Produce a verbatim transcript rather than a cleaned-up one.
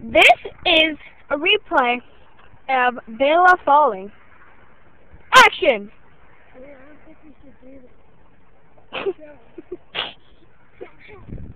This is a replay of Vela falling. Action! I mean, I don't think we should do this.